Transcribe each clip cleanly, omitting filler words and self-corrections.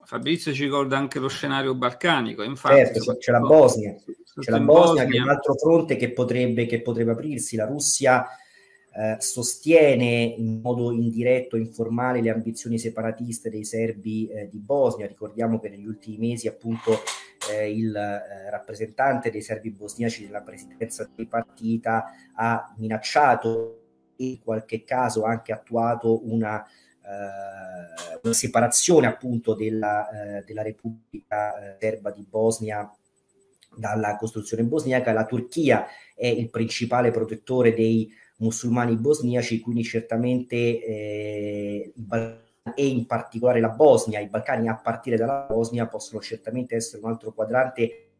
Fabrizio ci ricorda anche lo scenario balcanico, infatti. Certo, c'è la Bosnia, che è un altro fronte che potrebbe aprirsi. La Russia sostiene in modo indiretto, informale, le ambizioni separatiste dei serbi di Bosnia. Ricordiamo che negli ultimi mesi appunto il rappresentante dei serbi bosniaci della presidenza di partita ha minacciato e in qualche caso anche attuato una separazione appunto della Repubblica Serba di Bosnia dalla Costituzione bosniaca. La Turchia è il principale protettore dei musulmani bosniaci, quindi certamente e in particolare la Bosnia, i Balcani a partire dalla Bosnia possono certamente essere un altro quadrante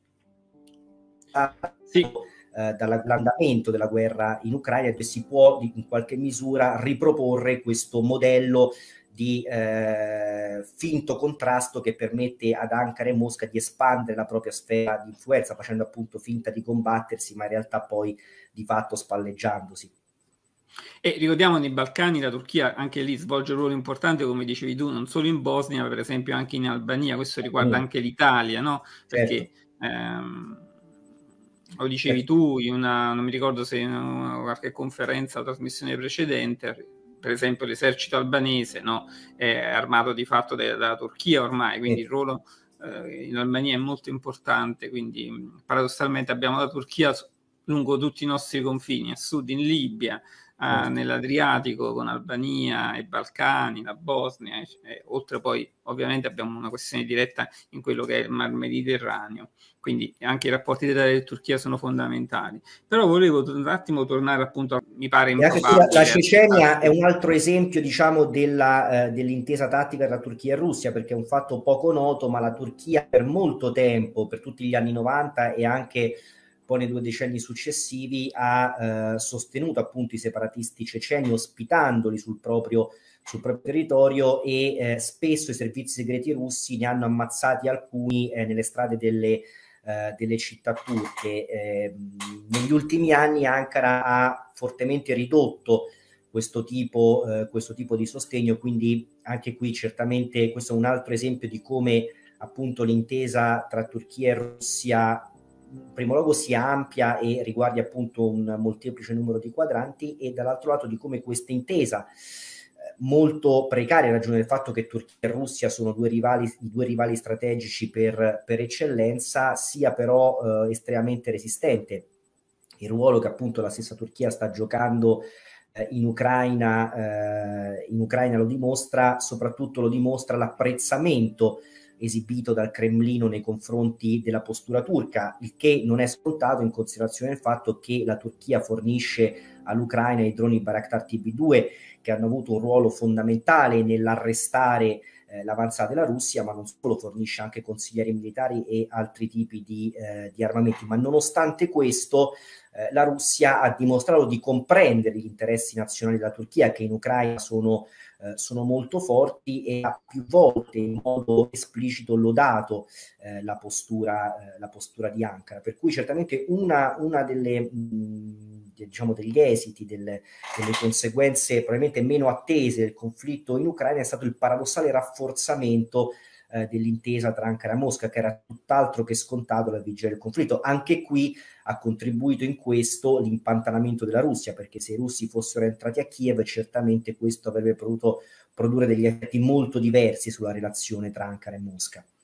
dall'andamento della guerra in Ucraina, che si può in qualche misura riproporre questo modello di finto contrasto che permette ad Ankara e Mosca di espandere la propria sfera di influenza, facendo appunto finta di combattersi, ma in realtà poi di fatto spalleggiandosi. E ricordiamo nei Balcani la Turchia anche lì svolge un ruolo importante, come dicevi tu, non solo in Bosnia, ma per esempio anche in Albania. Questo riguarda anche l'Italia, no? Perché lo dicevi tu in una, non mi ricordo se in una qualche conferenza o trasmissione precedente, per esempio l'esercito albanese, no? È armato di fatto dalla Turchia ormai, quindi il ruolo in Albania è molto importante, quindi paradossalmente abbiamo la Turchia lungo tutti i nostri confini, a sud in Libia, nell'Adriatico con Albania e Balcani, la Bosnia, oltre poi ovviamente abbiamo una questione diretta in quello che è il Mar Mediterraneo, quindi anche i rapporti dell'Italia e Turchia sono fondamentali. Però volevo un attimo tornare appunto a, mi pare improbabile. La Cecenia è un altro esempio, diciamo, dell'intesa tattica tra Turchia e Russia, perché è un fatto poco noto, ma la Turchia per molto tempo, per tutti gli anni 90 e anche poi nei 2 decenni successivi, ha sostenuto appunto i separatisti ceceni, ospitandoli sul proprio territorio, e spesso i servizi segreti russi ne hanno ammazzati alcuni nelle strade delle città turche. Negli ultimi anni Ankara ha fortemente ridotto questo tipo di sostegno, quindi anche qui certamente questo è un altro esempio di come appunto l'intesa tra Turchia e Russia in primo luogo sia ampia e riguardi appunto un molteplice numero di quadranti, e dall'altro lato di come questa intesa molto precaria, in ragione del fatto che Turchia e Russia sono i due rivali strategici per eccellenza, sia però estremamente resistente. Il ruolo che appunto la stessa Turchia sta giocando in Ucraina lo dimostra, soprattutto lo dimostra l'apprezzamento esibito dal Cremlino nei confronti della postura turca, il che non è scontato in considerazione del fatto che la Turchia fornisce all'Ucraina i droni Bayraktar TB2, che hanno avuto un ruolo fondamentale nell'arrestare l'avanzata della Russia, ma non solo, fornisce anche consiglieri militari e altri tipi di armamenti. Ma nonostante questo la Russia ha dimostrato di comprendere gli interessi nazionali della Turchia, che in Ucraina sono molto forti, e ha più volte in modo esplicito lodato la postura di Ankara. Per cui certamente una delle diciamo degli esiti, delle conseguenze probabilmente meno attese del conflitto in Ucraina è stato il paradossale rafforzamento dell'intesa tra Ankara e Mosca, che era tutt'altro che scontato alla vigilia del conflitto. Anche qui ha contribuito in questo l'impantanamento della Russia, perché se i russi fossero entrati a Kiev certamente questo avrebbe potuto produrre degli effetti molto diversi sulla relazione tra Ankara e Mosca.